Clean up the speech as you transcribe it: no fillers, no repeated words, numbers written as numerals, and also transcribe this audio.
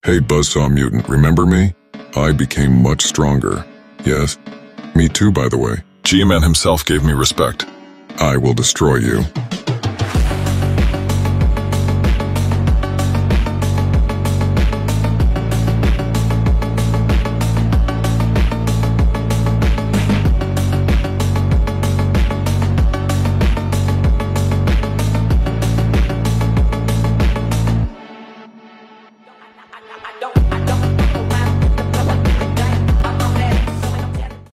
Hey Buzzsaw mutant, remember me? I became much stronger. Yes? Me too, by the way. G-Man himself gave me respect. I will destroy you.